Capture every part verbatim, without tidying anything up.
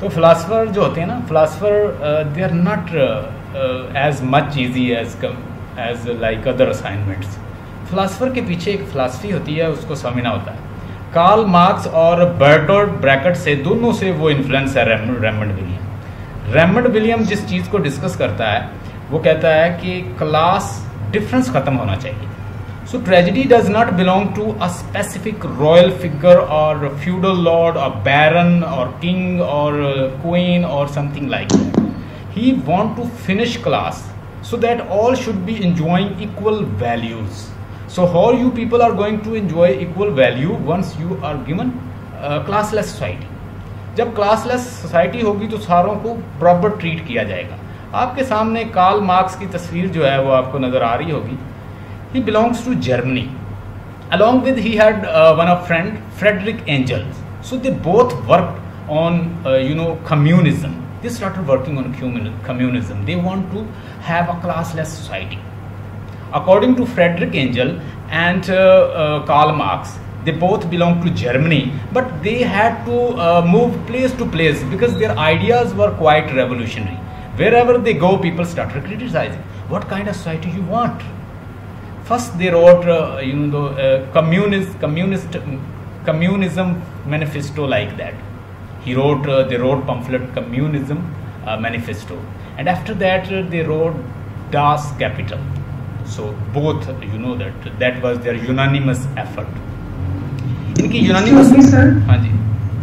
तो फिलासफर जो होते हैं ना, philosopher they are not as much easy as as like other assignments. Philosopher के पीछे एक फिलासफी होती है, उसको समझना होता है। कार्ल मार्क्स और बर्टोल्ट ब्रैकेट से, दोनों से वो इन्फ्लुएंस है रेमंड विलियम। रेमंड विलियम जिस चीज़ को डिस्कस करता है वो कहता है कि क्लास डिफरेंस खत्म होना चाहिए। So tragedy does not belong to a specific royal figure or feudal lord or baron or king or queen or something like that. He want to finish class so that all should be enjoying equal values. So how you people are going to enjoy equal value once you are given uh, classless society? जब classless society होगी तो सारों को proper treat किया जाएगा। आपके सामने Karl Marx की तस्वीर जो है वो आपको नज़र आ रही होगी। He belongs to Germany. Along with he had uh, one of friend Friedrich Engels. So they both worked on uh, you know communism. They started working on communism. They want to have a classless society. According to Friedrich Engels and uh, uh, Karl Marx, they both belong to Germany, but they had to uh, move place to place because their ideas were quite revolutionary. Wherever they go, people started criticizing. What kind of society you want? First, they wrote, uh, you know, the uh, communist, communist, communism manifesto like that. He wrote, uh, they wrote pamphlet Communism uh, Manifesto, and after that uh, they wrote Das Kapital. So both, you know, that that was their unanimous effort. इनकी unanimous, sir, हाँ जी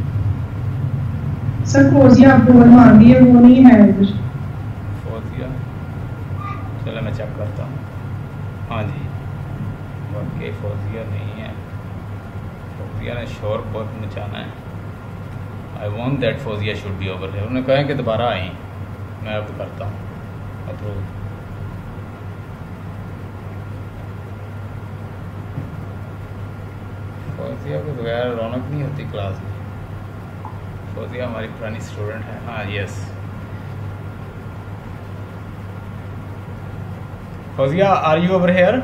sir, Fauzia आपको मार दी है, वो नहीं है इधर। फौजिया, चलो मैं चेक करता हूँ। हाँ जी, वाकई फौजिया नहीं है। फौजिया ने शोर बहुत मचाना है। I want that Fauzia should be over है। उन्होंने कहा कि दोबारा आई, मैं अब करता हूँ अप्रूव। फौजिया के बगैर रौनक नहीं होती क्लास में। फौजिया हमारी पुरानी स्टूडेंट है। हाँ yes, Fauzia are you over here?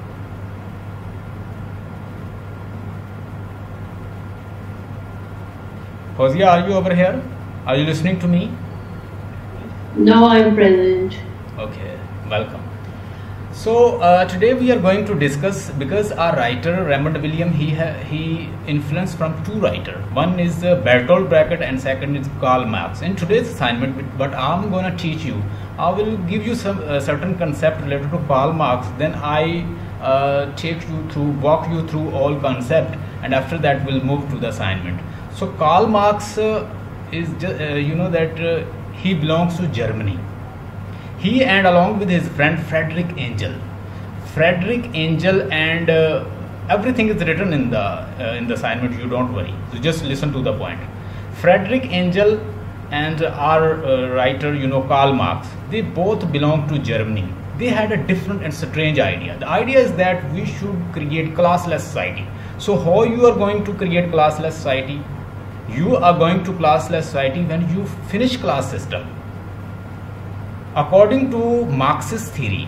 Fawzia, are you over here? Are you listening to me? No, I am present. Okay, welcome. So uh, today we are going to discuss, because our writer Raymond William, he ha he influenced from two writers. One is uh, Bertolt Brecht and second is Karl Marx. In today's assignment, what I'm going to teach you, I will give you some uh, certain concept related to Karl Marx. Then I uh, take you through, walk you through all concept, and after that we'll move to the assignment. So Karl Marx uh, is just, uh, you know that uh, he belongs to Germany. He and along with his friend Friedrich Engels. Friedrich Engels and uh, everything is written in the uh, in the assignment. You don't worry. So just listen to the point. Friedrich Engels and our uh, writer, you know, Karl Marx. They both belong to Germany. They had a different and strange idea. The idea is that we should create classless society. So how you are going to create classless society? You are going to classless society when you finish class system. According to Marxist theory,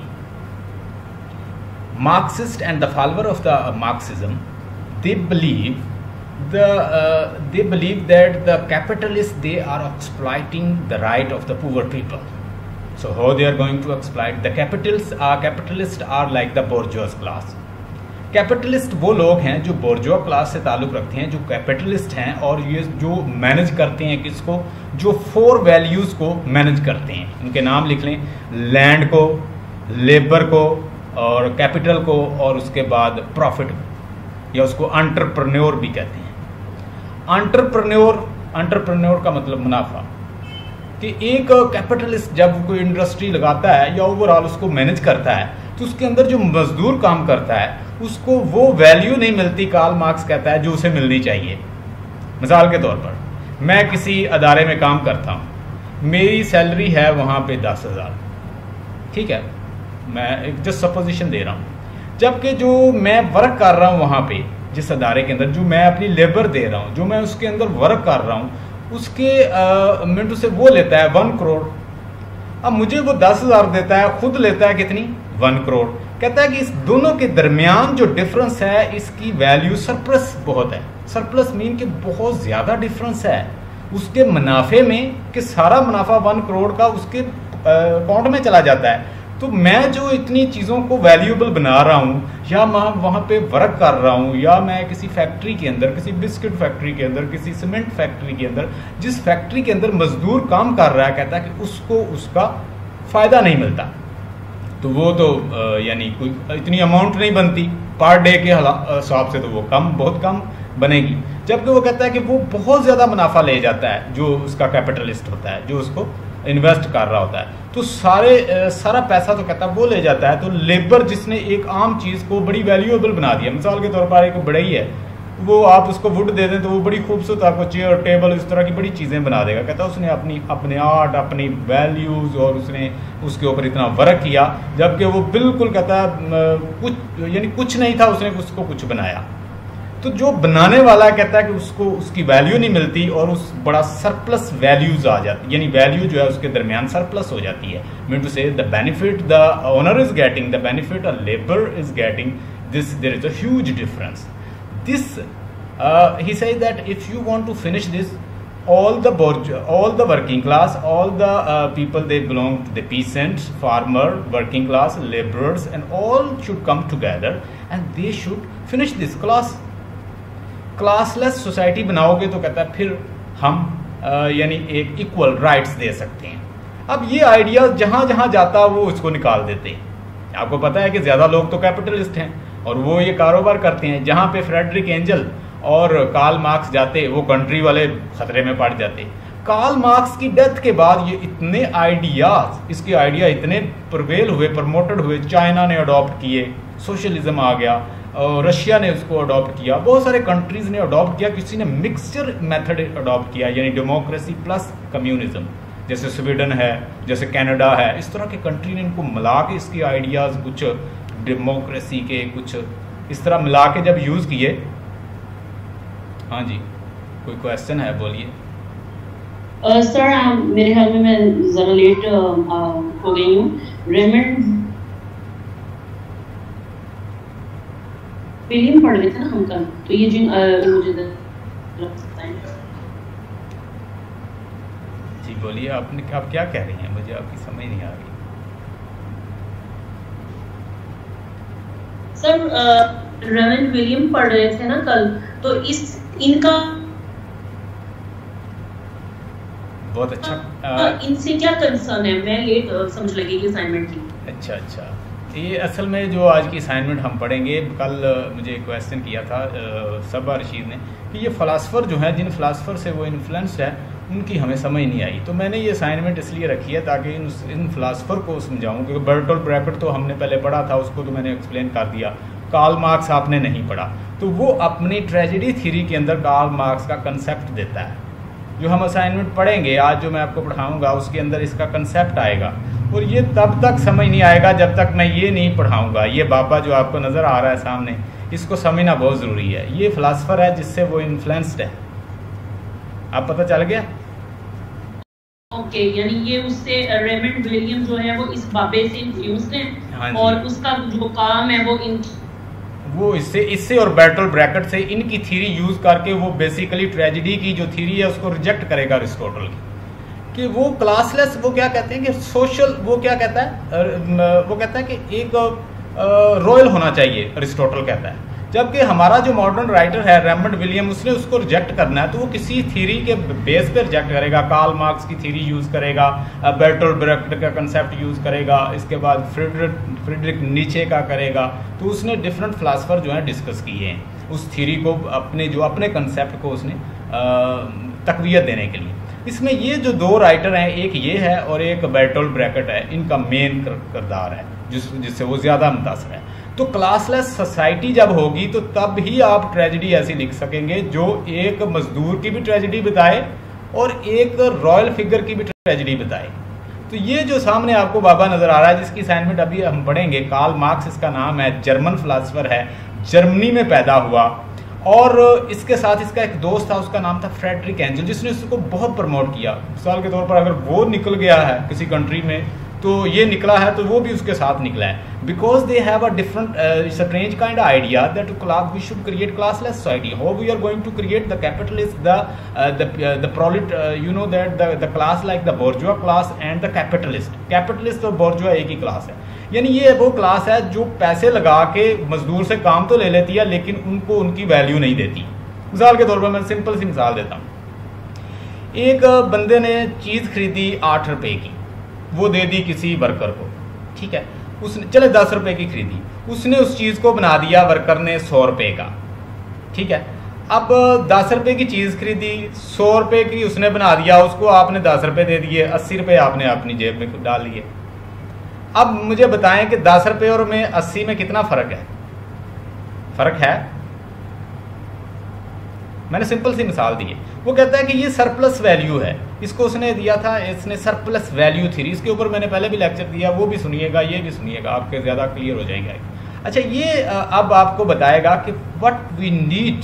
Marxist and the follower of the uh, Marxism, they believe the uh, they believe that the capitalists, they are exploiting the right of the poor people. So how they are going to exploit? The capitalists are capitalists are like the bourgeois class. Capitalist वो लोग हैं जो bourgeois class से ताल्लुक़ रखते हैं, जो capitalist हैं, और ये जो मैनेज करते हैं किसको? जो फोर वैल्यूज़ को मैनेज करते हैं। उनके नाम लिख लें, लैंड को, लेबर को, और कैपिटल को, और उसके बाद प्रॉफिट को, या उसको एंटरप्रेन्योर भी कहते हैं। एंटरप्रेन्योर एंटरप्रेन्योर का मतलब मुनाफा, कि एक कैपिटलिस्ट जब कोई इंडस्ट्री लगाता है या ओवरऑल उसको मैनेज करता है, तो उसके अंदर जो मजदूर काम करता है उसको वो वैल्यू नहीं मिलती, कार्ल मार्क्स कहता है, जो उसे मिलनी चाहिए। मिसाल के तौर पर मैं किसी अदारे में काम करता हूँ, मेरी सैलरी है वहाँ पे दस हज़ार, ठीक है, मैं एक जस्ट सपोजिशन दे रहा हूँ। जबकि जो मैं वर्क कर रहा हूँ वहाँ पे जिस अदारे के अंदर, जो मैं अपनी लेबर दे रहा हूँ, जो मैं उसके अंदर वर्क कर रहा हूँ, उसके मिनट से वो लेता है वन करोड़। अब मुझे वो दस हज़ार देता है, खुद लेता है कितनी? वन करोड़। कहता है कि इस दोनों के दरमियान जो डिफरेंस है, इसकी वैल्यू सरप्लस बहुत है। सरप्लस मीन कि बहुत ज़्यादा डिफरेंस है। उसके मुनाफे में कि सारा मुनाफा वन करोड़ का उसके अकाउंट में चला जाता है। तो मैं जो इतनी चीज़ों को वैल्यूएबल बना रहा हूँ, या मैं वहाँ पे वर्क कर रहा हूँ, या मैं किसी फैक्ट्री के अंदर, किसी बिस्किट फैक्ट्री के अंदर, किसी सीमेंट फैक्ट्री के अंदर, जिस फैक्ट्री के अंदर मजदूर काम कर रहा है, कहता है कि उसको उसका फ़ायदा नहीं मिलता, तो वो तो यानी कोई इतनी अमाउंट नहीं बनती पर डे के हिसाब से, तो वो कम, बहुत कम बनेगी। जबकि वो कहता है कि वो बहुत ज़्यादा मुनाफा ले जाता है, जो उसका कैपिटलिस्ट होता है, जो उसको इन्वेस्ट कर रहा होता है, तो सारे सारा पैसा तो कहता है वो ले जाता है। तो लेबर जिसने एक आम चीज़ को बड़ी वैल्यूएबल बना दिया, मिसाल के तौर पर एक बढ़ई है, वो आप उसको वुड दे दें तो वो बड़ी खूबसूरत आपको चेयर टेबल इस तरह की बड़ी चीज़ें बना देगा। कहता है उसने अपनी अपने आर्ट, अपनी वैल्यूज़ और उसने उसके ऊपर इतना वर्क किया, जबकि वो बिल्कुल कहता है कुछ यानी कुछ नहीं था, उसने उसको कुछ बनाया। तो जो बनाने वाला कहता है कि उसको उसकी वैल्यू नहीं मिलती और उस बड़ा सरप्लस वैल्यूज आ जाती, यानी वैल्यू जो है उसके दरमियान सरप्लस हो जाती है। Mean to say the benefit the owner is getting, the benefit a labour is getting, this there is a huge difference. This he says that if you want to finish this, all the all the working class, all the uh, people they belong to the peasants, farmer, working class, laborers, and all should come together and they should finish this class. Classless society बनाओगे तो कहता है फिर हम uh, यानी एक equal rights दे सकते हैं। अब ये आइडिया जहां जहां जाता वो उसको निकाल देते हैं। आपको पता है कि ज्यादा लोग तो कैपिटलिस्ट हैं और वो ये कारोबार करते हैं। जहां पे फ्रेडरिक एंजल और कार्ल मार्क्स जाते वो कंट्री वाले खतरे में पड़ जाते। कार्ल मार्क्स की डेथ के बाद ये इतने आइडियाज, इसके आइडिया इतने प्रवेल हुए, प्रमोटेड हुए, चाइना ने अडॉप्ट किए, सोशलिज्म आ गया, और रशिया ने उसको अडॉप्ट किया, बहुत सारे कंट्रीज ने अडॉप्ट किया, किसी ने मिक्सचर मेथड अडॉप्ट किया, यानी डेमोक्रेसी प्लस कम्युनिज्म, जैसे स्वीडन है, जैसे कनाडा है, इस तरह के कंट्री ने इनको मिला के इसके आइडियाज कुछ डेमोक्रेसी के कुछ इस तरह मिला के जब यूज किए। हाँ जी, कोई क्वेश्चन है, बोलिए। सर uh, मेरे ख्याल में मैं जरा लेट uh, uh, हो गई हूँ। रेमंड विलियम पढ़ रहे थे ना हम कल, तो ये जिन uh, मुझे जी बोलिए, आपने आप क्या कह रही हैं, मुझे आपकी समझ नहीं आ रही। सर uh, रेमंड विलियम पढ़ रहे थे ना कल, तो इस इनका बहुत अच्छा आ, इनसे क्या कंसर्न है? मैं लेट समझ लगी कि असाइनमेंट की। अच्छा अच्छा, ये असल में जो आज की असाइनमेंट हम पढ़ेंगे, कल मुझे क्वेश्चन किया था सबा रशीद ने कि ये फ़िलासफ़र जो हैं, जिन फ़िलासफ़र से वो इन्फ्लुएंस्ड है, उनकी हमें समझ नहीं आई। तो मैंने ये असाइनमेंट इसलिए रखी है ताकि इन इन फ़िलासफ़र को समझाऊँ, क्योंकि बर्टोल्ट ब्रैकेट तो हमने पहले पढ़ा था, उसको तो मैंने एक्सप्लेन कर दिया। कार्ल मार्क्स आपने नहीं पढ़ा, तो वो अपनी ट्रेजेडी थ्योरी के अंदर कार्ल मार्क्स का कंसेप्ट देता है। जो हम असाइनमेंट पढ़ेंगे आज, जो मैं आपको पढ़ाऊंगा, उसके अंदर इसका कंसेप्ट आएगा, और ये तब तक समझ नहीं आएगा जब तक मैं ये नहीं पढ़ाऊंगा। ये बाबा जो आपको नज़र आ रहा है सामने, इसको समझना बहुत ज़रूरी है। ये फ़िलासफ़र है जिससे वो इन्फ्लुएंस्ड है। आप पता चल गया? ओके, यानी ये उससे रेमंड विलियम जो है वो इस बाबे से इन्फ्लुएंस्ड है। हाँ, और उसका जो काम है वो इन वो इससे इससे और बर्टोल्ट ब्रैकेट से इनकी थ्योरी यूज करके वो बेसिकली ट्रेजेडी की जो थ्योरी है उसको रिजेक्ट करेगा अरिस्टोटल की, कि वो क्लासलेस, वो क्या कहते हैं कि सोशल, वो क्या कहता है, वो कहता है कि एक रॉयल होना चाहिए, अरिस्टोटल कहता है। जबकि हमारा जो मॉडर्न राइटर है रेमंड विलियम, उसने उसको रिजेक्ट करना है, तो वो किसी थ्योरी के बेस पे रिजेक्ट करेगा। कार्ल मार्क्स की थ्योरी यूज करेगा, बर्टोल्ट ब्रैकेट का कंसेप्ट यूज करेगा, इसके बाद फ्रेडरिक फ्रेडरिक नीचे का करेगा। तो उसने डिफरेंट फिलासफर जो है डिस्कस किए हैं उस थ्योरी को, अपने जो अपने कंसेप्ट को उसने तकवीयत देने के लिए। इसमें ये जो दो राइटर हैं, एक ये है और एक बर्टोल्ट ब्रैकेट है, इनका मेन किरदार है जिस जिससे वो ज़्यादा मुतासर है। तो क्लासलेस सोसाइटी जब होगी तो तब ही आप ट्रेजेडी ऐसी लिख सकेंगे जो एक मजदूर की भी ट्रेजेडी बताए और एक रॉयल फिगर की भी ट्रेजेडी बताए। तो ये जो सामने आपको बाबा नज़र आ रहा है, जिसकी असाइनमेंट अभी हम पढ़ेंगे, कार्ल मार्क्स इसका नाम है, जर्मन फिलासफर है, जर्मनी में पैदा हुआ, और इसके साथ इसका एक दोस्त था, उसका नाम था फ्रेडरिक एंजल, जिसने उसको बहुत प्रमोट किया। मिसाल के तौर पर अगर वो निकल गया है किसी कंट्री में तो ये निकला है, तो वो भी उसके साथ निकला है, because they have a different strange kind idea that class we should create classless society. How we are going to create the capitalist, the the proletariat, you know that the the class like the bourgeois class and the capitalist. Capitalist और bourgeois एक ही class है. यानी ये वो class है जो पैसे लगा के मजदूर से काम तो ले लेती है, लेकिन उनको उनकी वैल्यू नहीं देती. मिसाल के तौर पर मैं सिंपल सी मिसाल देता हूँ. एक बंदे ने चीज़ खरीदी आठ रुपए की, वो दे दी किसी वर्कर को, ठीक है. उसने चले दस रुपए की खरीदी, उसने उस चीज़ को बना दिया वर्कर ने सौ रुपए का, ठीक है. अब दस रुपए की चीज़ खरीदी, सौ रुपए की उसने बना दिया, उसको आपने दस रुपए दे दिए, अस्सी रुपए आपने अपनी जेब में डाल लिए. अब मुझे बताएं कि दस रुपए और में अस्सी में कितना फ़र्क है? फ़र्क है? मैंने सिंपल सी मिसाल दी है. वो कहता है कि ये सरप्लस वैल्यू है, इसको उसने दिया था, इसने सरप्लस वैल्यू थ्योरी. इसके ऊपर मैंने पहले भी लेक्चर दिया, वो भी सुनिएगा, ये भी सुनिएगा, आपके ज़्यादा क्लियर हो जाएगा. अच्छा, ये अब आपको बताएगा कि what we need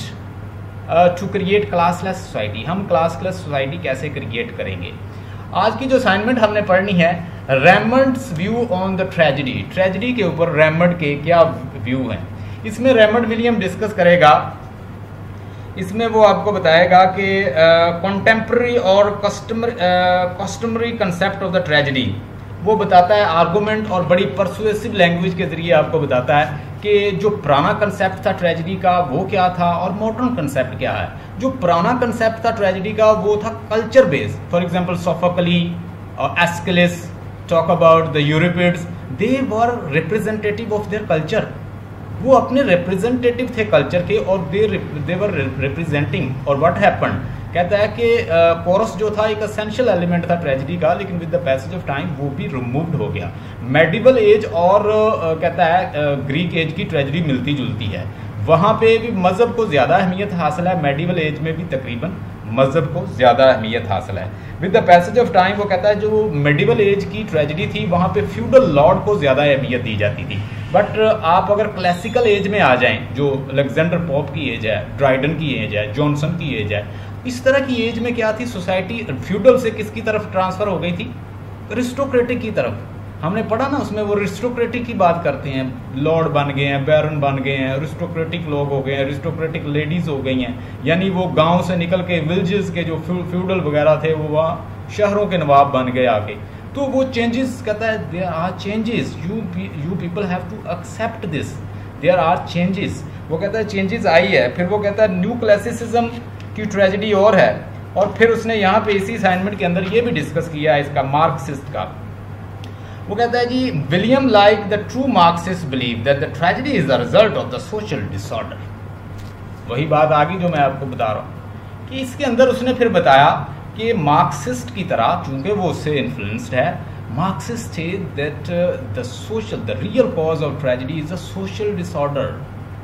to create classless society. हम क्लासलेस सोसाइटी कैसे क्रिएट करेंगे. आज की जो असाइनमेंट हमने पढ़नी है, Raymond's view on the tragedy. Tragedy के ऊपर रेमंड के क्या व्यू हैं. इसमें रेमंड विलियम डिस्कस करेगा. इसमें वो आपको बताएगा कि contemporary uh, or customer customary concept of the tragedy. वो बताता है आर्गूमेंट और बड़ी परसुएसिव लैंग्वेज के जरिए आपको बताता है कि जो पुराना कंसेप्ट था ट्रेजेडी का वो क्या था और मॉडर्न कंसेप्ट क्या है. जो पुराना कंसेप्ट था ट्रेजेडी का वो था culture based. For example Sophocles और Aeschylus talk about the Europeans, they were representative of their culture. वो अपने रिप्रेजेंटेटिव थे कल्चर के और दे दे वर रिप्रेजेंटिंग. और व्हाट हैपेंड, कहता है कि कोरस जो था एक एसेंशियल एलिमेंट था ट्रेजेडी का, लेकिन with the passage of time वो भी रिमूव्ड हो गया. मेडिवल एज और uh, कहता है ग्रीक एज की ट्रेजेडी मिलती जुलती है. वहाँ पे भी मज़हब को ज़्यादा अहमियत हासिल है, मेडिवल एज में भी तकरीबन मज़हब को ज़्यादा अहमियत हासिल है. With the passage of time वो कहता है जो मेडिवल एज की ट्रेजेडी थी वहाँ पे फ्यूडल लॉर्ड को ज़्यादा अहमियत दी जाती थी. बट आप अगर क्लासिकल एज में आ जाएं, जो अलेक्जेंडर पोप की एज है, ड्राइडन की एज है, जॉनसन की एज है, इस तरह की एज में क्या थी सोसाइटी फ्यूडल से किसकी तरफ ट्रांसफ़र हो गई थी? अरिस्टोक्रेटिक की तरफ. हमने पढ़ा ना उसमें, वो अरिस्टोक्रेटिक की बात करते हैं. लॉर्ड बन गए हैं, बैरन बन गए हैं, अरिस्टोक्रेटिक लोग हो गए हैं, अरिस्टोक्रेटिक लेडीज़ हो गई हैं. यानी वो गांव से निकल के विलेजेस के जो फ्यूडल वगैरह थे वो वहाँ शहरों के नवाब बन गए आके. तो वो चेंजेस कहता है there are changes, you you people have to accept this, there are changes. वो कहता है चेंजेस आई है. फिर वो कहता है न्यू क्लासिसिज्म की ट्रेजेडी और है. और फिर उसने यहाँ पे इसी असाइनमेंट के अंदर ये भी डिस्कस किया है इसका मार्क्सिस्ट का. वो कहता है जी William like the true Marxist believe that the tragedy is the result of the social disorder. वही बात आ गई जो मैं आपको बता रहा हूँ कि इसके अंदर उसने फिर बताया कि मार्क्सिस्ट की तरह, चूंकि वो उससे इन्फ्लुएंस्ड है, मार्क्सिस्ट थे that the social the real cause of tragedy is a social disorder.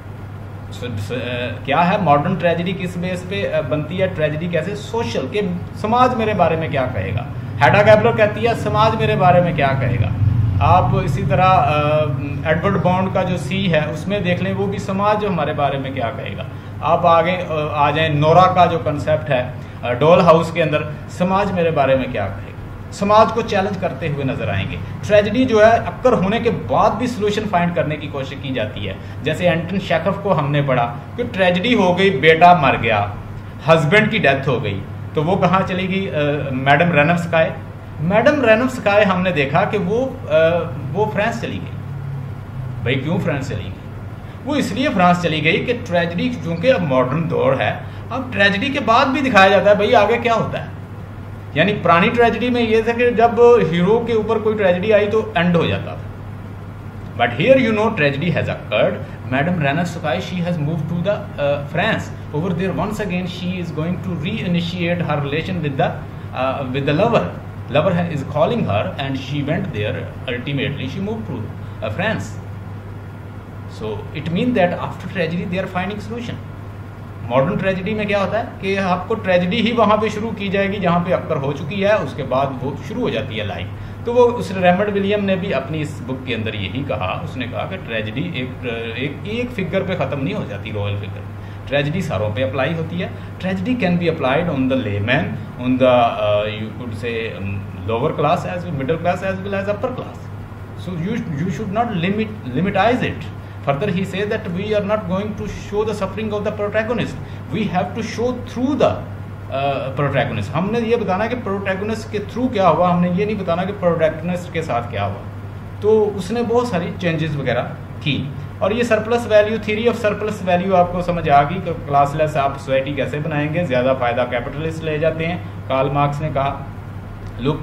क्या है मॉडर्न ट्रेजेडी, किस बेस पे बनती है ट्रेजेडी, कैसे? सोशल, के समाज मेरे बारे में क्या कहेगा. हेडा गैबलर कहती है समाज मेरे बारे में क्या कहेगा. आप इसी तरह एडवर्ड बॉन्ड का जो सी है उसमें देख लें, वो भी समाज हमारे बारे में क्या कहेगा. आप आगे आ जाएं, नोरा का जो कंसेप्ट है डॉल हाउस के अंदर, समाज मेरे बारे में क्या कहेगा. समाज को चैलेंज करते हुए नजर आएंगे. ट्रेजेडी जो है अक्कर होने के बाद भी सोल्यूशन फाइंड करने की कोशिश की जाती है. जैसे एंटन शेकफ को हमने पढ़ा कि ट्रेजेडी हो गई, बेटा मर गया, हस्बैंड की डेथ हो गई, तो वो कहाँ चली गई? मैडम रेनफ्स्काय. मैडम रेनफ्स्काय हमने देखा कि वो आ, वो फ्रांस चली गई. भाई क्यों फ्रांस चली गई? वो इसलिए फ्रांस चली गई कि ट्रेजेडी, चूंकि अब मॉडर्न दौर है, अब ट्रेजेडी के बाद भी दिखाया जाता है भाई आगे क्या होता है. यानी पुरानी ट्रेजेडी में ये था कि जब हीरो के ऊपर कोई ट्रेजेडी आई तो एंड हो जाता था. But here you know tragedy has occurred. Madam Ranevskaya she has moved to the France. Over there once again she is going to reinitiate her relation with the with the lover. Lover is calling her and she went there. Ultimately she moved to uh, France. So it means that after tragedy they are finding solution. Modern tragedy में क्या होता है कि आपको tragedy ही वहाँ पे शुरू की जाएगी जहाँ पे अक्कर हो चुकी है, उसके बाद वो शुरू हो जाती है लाइफ. तो वो उस रेमंड विलियम ने भी अपनी इस बुक के अंदर यही कहा. उसने कहा कि ट्रेजेडी एक एक एक फिगर पे ख़त्म नहीं हो जाती, रॉयल फिगर. ट्रेजिडी सारों पे अप्लाई होती है. Tragedy can be applied on the layman, on the you could say lower class as middle class as well as upper class. So you you should not limit limitize it. Further, he says that we are not going to show the suffering of the protagonist. We have to show through the uh, protagonist. हमने ये बताना कि protagonist के through क्या हुआ, हमने ये नहीं बताना कि protagonist के साथ क्या हुआ. तो उसने बहुत सारी चेंजेस वगैरह की. और ये surplus value, theory of surplus value आपको समझ आ गई कि क्लासलेस आप सोसाइटी कैसे बनाएंगे. ज़्यादा फायदा कैपिटलिस्ट ले जाते हैं. कार्ल मार्क्स ने कहा. Look,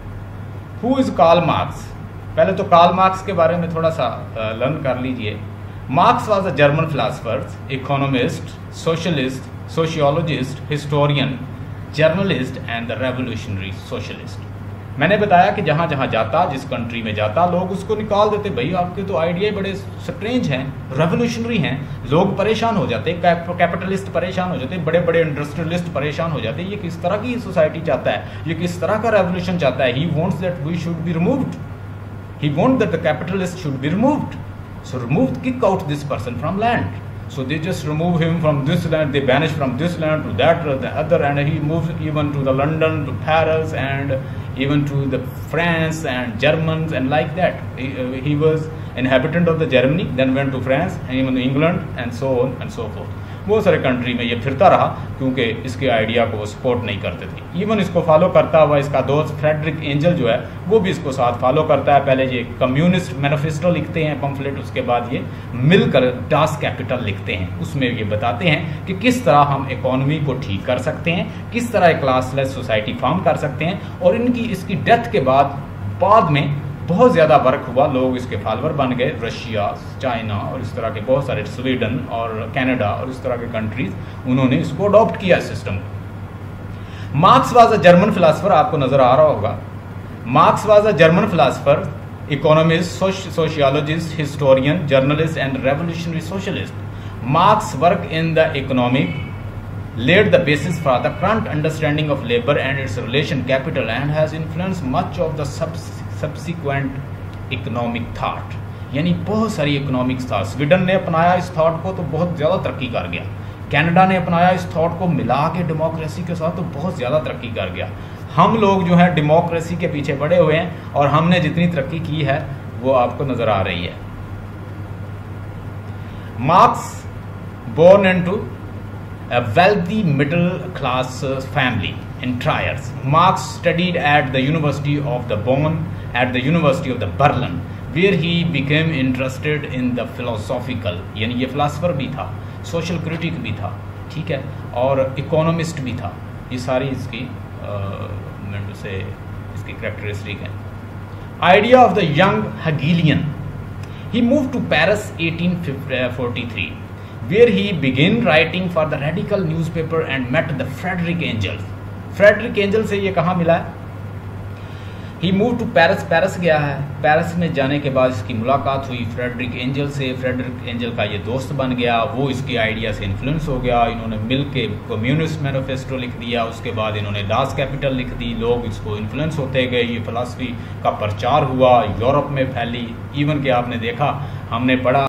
who is Karl Marx. पहले तो कार्ल मार्क्स के बारे में थोड़ा सा लर्न कर लीजिए. Marx was a German philosopher, economist, socialist, sociologist, historian, journalist and the revolutionary socialist. मैंने बताया कि जहाँ जहाँ जाता, जिस कंट्री में जाता, लोग उसको निकाल देते. भाई आपके तो आइडिया बड़े स्ट्रेंज हैं, रेवोल्यूशनरी हैं. लोग परेशान हो जाते, कैपिटलिस्ट परेशान हो जाते, बड़े बड़े इंडस्ट्रियलिस्ट परेशान हो जाते. ये किस तरह की सोसाइटी चाहता है, ये किस तरह का रेवोल्यूशन चाहता है. He wants that we should be removed. He wants that the capitalist should be removed. So remove, kick out this person from land. So they just remove him from this land, they banish from this land to that or the other, and he moves even to the London, to Paris, and even to the France and Germans and like that. He, uh, he was inhabitant of the Germany, then went to France and even England and so on and so forth. बहुत सारे country में ये फिरता रहा क्योंकि इसके idea को support नहीं करते थे. इवन इसको फॉलो करता हुआ इसका दोस्त फ्रेडरिक एंजल जो है वो भी इसको साथ फॉलो करता है. पहले ये कम्युनिस्ट मैनिफेस्टो लिखते हैं, पम्फलेट, उसके बाद ये मिलकर डास कैपिटल लिखते हैं. उसमें ये बताते हैं कि किस तरह हम इकोनॉमी को ठीक कर सकते हैं, किस तरह एक क्लासलेस सोसाइटी फॉर्म कर सकते हैं. और इनकी इसकी डेथ के बाद बाद में बहुत ज़्यादा वर्क हुआ, लोग इसके फॉलोअर बन गए. रशिया, चाइना और इस तरह के बहुत सारे, स्वीडन और कनाडा और इस तरह के कंट्रीज, उन्होंने इसको अडॉप्ट किया सिस्टम को. Marx was a German philosopher, आपको नजर आ रहा होगा. Marx was a German philosopher, economist, sociologist, historian, journalist and revolutionary socialist. Marx work in the economic laid the basis for the current understanding of labor and its relation capital and has influenced much of the subsequent economic thought. यानी बहुत सारी economics था. Sweden ने अपनाया इस thought को तो बहुत ज़्यादा तरक्की कर गया. कनाडा ने अपनाया इस थॉट को मिला के डेमोक्रेसी के साथ तो बहुत ज़्यादा तरक्की कर गया. हम लोग जो हैं डेमोक्रेसी के पीछे पड़े हुए हैं और हमने जितनी तरक्की की है वो आपको नज़र आ रही है. Marx born into a wealthy middle class family in Triers. Marx studied at the University of the Bonn, at the University of the Berlin, where he became interested in the philosophical, यानी ये philosopher भी था, social critic भी था, ठीक है, और economist भी था. ये सारी इसकी से इसकी कैरेक्टरिस्टिक है. Idea of the young Hegelian. He moved to Paris eighteen forty-three. Where he began writing for the radical newspaper and met the Frederick Engels. Frederick Engels से ये कहाँ मिला है? He moved to Paris. Paris गया है. Paris में जाने के बाद इसकी मुलाकात हुई फ्रेडरिक एंजल से. फ्रेडरिक एंजल का ये दोस्त बन गया. वो इसके आइडिया से इन्फ्लुएंस हो गया. इन्होंने मिल के कम्युनिस्ट मैनिफेस्टो लिख दिया. उसके बाद इन्होंने डास कैपिटल लिख दी. लोग इसको इन्फ्लुएंस होते गए. ये फिलासफी का प्रचार हुआ, यूरोप में फैली. इवन के आपने देखा, हमने पढ़ा